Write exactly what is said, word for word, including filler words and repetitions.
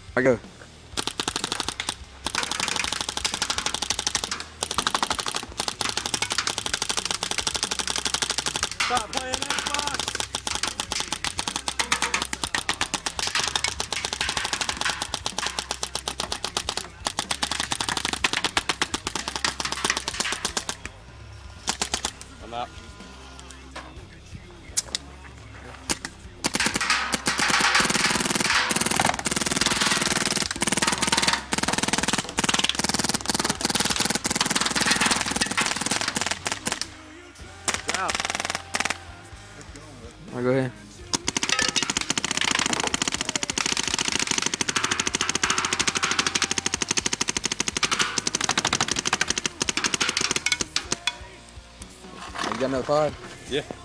I go. Stop playing Xbox. I'm out. Out. I'll go ahead. You got another pod? Yeah.